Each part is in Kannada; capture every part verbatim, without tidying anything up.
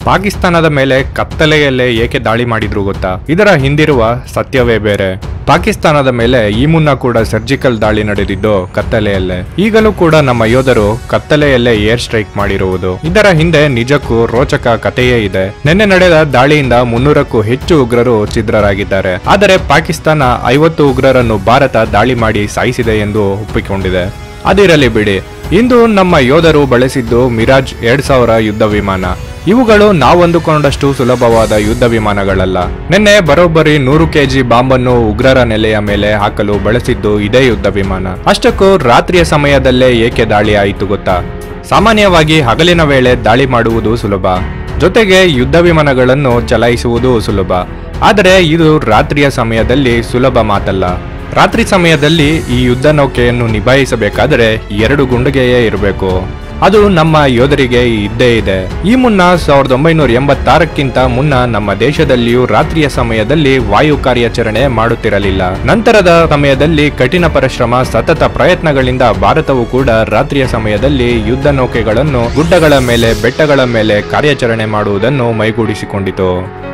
ಪಾಕಿಸ್ತಾನದ ಮೇಲೆ ಕತ್ತಲೆಯಲ್ಲೇ ಏಕೆ ದಾಳಿ ಮಾಡಿದ್ರು ಗೊತ್ತಾ? ಇದರ ಹಿಂದಿರುವ ಸತ್ಯವೇ ಬೇರೆ. ಪಾಕಿಸ್ತಾನದ ಮೇಲೆ ಈ ಮುನ್ನ ಕೂಡ ಸರ್ಜಿಕಲ್ ದಾಳಿ ನಡೆದಿದ್ದು ಕತ್ತಲೆಯಲ್ಲೇ. ಈಗಲೂ ಕೂಡ ನಮ್ಮ ಯೋಧರು ಕತ್ತಲೆಯಲ್ಲೇ ಏರ್ ಸ್ಟ್ರೈಕ್ ಮಾಡಿರುವುದು. ಇದರ ಹಿಂದೆ ನಿಜಕ್ಕೂ ರೋಚಕ ಕಥೆಯೇ ಇದೆ. ನಿನ್ನೆ ನಡೆದ ದಾಳಿಯಿಂದ ಮುನ್ನೂರಕ್ಕೂ ಹೆಚ್ಚು ಉಗ್ರರು ಛಿದ್ರರಾಗಿದ್ದಾರೆ. ಆದರೆ ಪಾಕಿಸ್ತಾನ ಐವತ್ತು ಉಗ್ರರನ್ನು ಭಾರತ ದಾಳಿ ಮಾಡಿ ಸಾಯಿಸಿದೆ ಎಂದು ಒಪ್ಪಿಕೊಂಡಿದೆ. ಅದಿರಲಿ ಬಿಡಿ. ಇಂದು ನಮ್ಮ ಯೋಧರು ಬಳಸಿದ್ದು ಮಿರಾಜ್ ಎರಡ್ ಸಾವಿರ ಯುದ್ಧ ವಿಮಾನ. ಇವುಗಳು ನಾವಂದುಕೊಂಡಷ್ಟು ಸುಲಭವಾದ ಯುದ್ಧ ವಿಮಾನಗಳಲ್ಲ. ನಿನ್ನೆ ಬರೋಬ್ಬರಿ ನೂರು ಕೆಜಿ ಬಾಂಬನ್ನು ಉಗ್ರರ ನೆಲೆಯ ಮೇಲೆ ಹಾಕಲು ಬಳಸಿದ್ದು ಇದೇ ಯುದ್ಧ ವಿಮಾನ. ಅಷ್ಟಕ್ಕೂ ರಾತ್ರಿಯ ಸಮಯದಲ್ಲೇ ಏಕೆ ದಾಳಿ ಆಯಿತು ಗೊತ್ತಾ? ಸಾಮಾನ್ಯವಾಗಿ ಹಗಲಿನ ವೇಳೆ ದಾಳಿ ಮಾಡುವುದು ಸುಲಭ, ಜೊತೆಗೆ ಯುದ್ಧ ವಿಮಾನಗಳನ್ನು ಚಲಾಯಿಸುವುದು ಸುಲಭ. ಆದರೆ ಇದು ರಾತ್ರಿಯ ಸಮಯದಲ್ಲಿ ಸುಲಭ ಮಾತಲ್ಲ. ರಾತ್ರಿ ಸಮಯದಲ್ಲಿ ಈ ಯುದ್ಧ ನೌಕೆಯನ್ನು ನಿಭಾಯಿಸಬೇಕಾದರೆ ಎರಡು ಗುಂಡಿಗೆಯೇ ಇರಬೇಕು. ಅದು ನಮ್ಮ ಯೋಧರಿಗೆ ಇದ್ದೇ ಇದೆ. ಈ ಮುನ್ನ ಸಾವಿರದ ಒಂಬೈನೂರ ಎಂಬತ್ತಾರಕ್ಕಿಂತ ಮುನ್ನ ನಮ್ಮ ದೇಶದಲ್ಲಿಯೂ ರಾತ್ರಿಯ ಸಮಯದಲ್ಲಿ ವಾಯು ಕಾರ್ಯಾಚರಣೆ ಮಾಡುತ್ತಿರಲಿಲ್ಲ. ನಂತರದ ಸಮಯದಲ್ಲಿ ಕಠಿಣ ಪರಿಶ್ರಮ, ಸತತ ಪ್ರಯತ್ನಗಳಿಂದ ಭಾರತವು ಕೂಡ ರಾತ್ರಿಯ ಸಮಯದಲ್ಲಿ ಯುದ್ಧ ನೌಕೆಗಳನ್ನು ಗುಡ್ಡಗಳ ಮೇಲೆ, ಬೆಟ್ಟಗಳ ಮೇಲೆ ಕಾರ್ಯಾಚರಣೆ ಮಾಡುವುದನ್ನು ಮೈಗೂಡಿಸಿಕೊಂಡಿತು.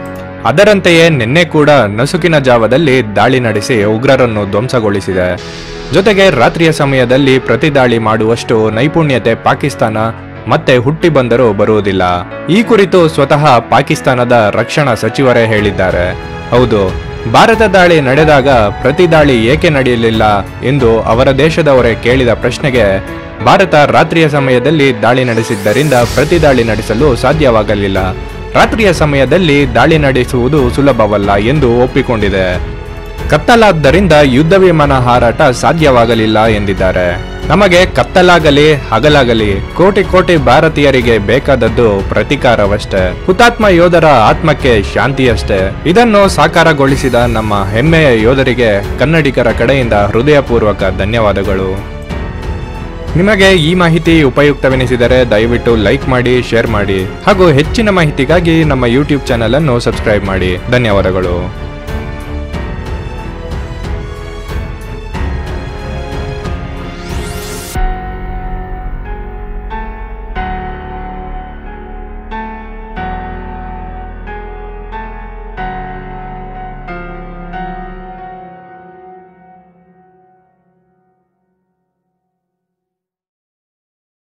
ಅದರಂತೆಯೇ ನಿನ್ನೆ ಕೂಡ ನಸುಕಿನ ಜಾವದಲ್ಲಿ ದಾಳಿ ನಡೆಸಿ ಉಗ್ರರನ್ನು ಧ್ವಂಸಗೊಳಿಸಿದೆ. ಜೊತೆಗೆ ರಾತ್ರಿಯ ಸಮಯದಲ್ಲಿ ಪ್ರತಿ ದಾಳಿ ಮಾಡುವಷ್ಟು ನೈಪುಣ್ಯತೆ ಪಾಕಿಸ್ತಾನ ಮತ್ತೆ ಹುಟ್ಟಿ ಬಂದರೂ ಬರುವುದಿಲ್ಲ. ಈ ಕುರಿತು ಸ್ವತಃ ಪಾಕಿಸ್ತಾನದ ರಕ್ಷಣಾ ಸಚಿವರೇ ಹೇಳಿದ್ದಾರೆ. ಹೌದು, ಭಾರತ ದಾಳಿ ನಡೆದಾಗ ಪ್ರತಿ ದಾಳಿ ಏಕೆ ನಡೆಯಲಿಲ್ಲ ಎಂದು ಅವರ ದೇಶದವರೇ ಕೇಳಿದ ಪ್ರಶ್ನೆಗೆ ಭಾರತ ರಾತ್ರಿಯ ಸಮಯದಲ್ಲಿ ದಾಳಿ ನಡೆಸಿದ್ದರಿಂದ ಪ್ರತಿ ದಾಳಿ ನಡೆಸಲು ಸಾಧ್ಯವಾಗಲಿಲ್ಲ. ರಾತ್ರಿಯ ಸಮಯದಲ್ಲಿ ದಾಳಿ ನಡೆಸುವುದು ಸುಲಭವಲ್ಲ ಎಂದು ಒಪ್ಪಿಕೊಂಡಿದೆ. ಕತ್ತಲಾದ್ದರಿಂದ ಯುದ್ಧ ವಿಮಾನ ಹಾರಾಟ ಸಾಧ್ಯವಾಗಲಿಲ್ಲ ಎಂದಿದ್ದಾರೆ. ನಮಗೆ ಕತ್ತಲಾಗಲಿ ಹಗಲಾಗಲಿ ಕೋಟಿ ಕೋಟಿ ಭಾರತೀಯರಿಗೆ ಬೇಕಾದದ್ದು ಪ್ರತೀಕಾರವಷ್ಟೇ, ಹುತಾತ್ಮ ಯೋಧರ ಆತ್ಮಕ್ಕೆ ಶಾಂತಿಯಷ್ಟೇ. ಇದನ್ನು ಸಾಕಾರಗೊಳಿಸಿದ ನಮ್ಮ ಹೆಮ್ಮೆಯ ಯೋಧರಿಗೆ ಕನ್ನಡಿಗರ ಕಡೆಯಿಂದ ಹೃದಯಪೂರ್ವಕ ಧನ್ಯವಾದಗಳು. ನಿಮಗೆ ಈ ಮಾಹಿತಿ ಉಪಯುಕ್ತವೆನಿಸಿದರೆ ದಯವಿಟ್ಟು ಲೈಕ್ ಮಾಡಿ, ಶೇರ್ ಮಾಡಿ ಹಾಗೂ ಹೆಚ್ಚಿನ ಮಾಹಿತಿಗಾಗಿ ನಮ್ಮ ಯೂಟ್ಯೂಬ್ ಚಾನೆಲ್ ಅನ್ನು ಸಬ್ಸ್ಕ್ರೈಬ್ ಮಾಡಿ. ಧನ್ಯವಾದಗಳು.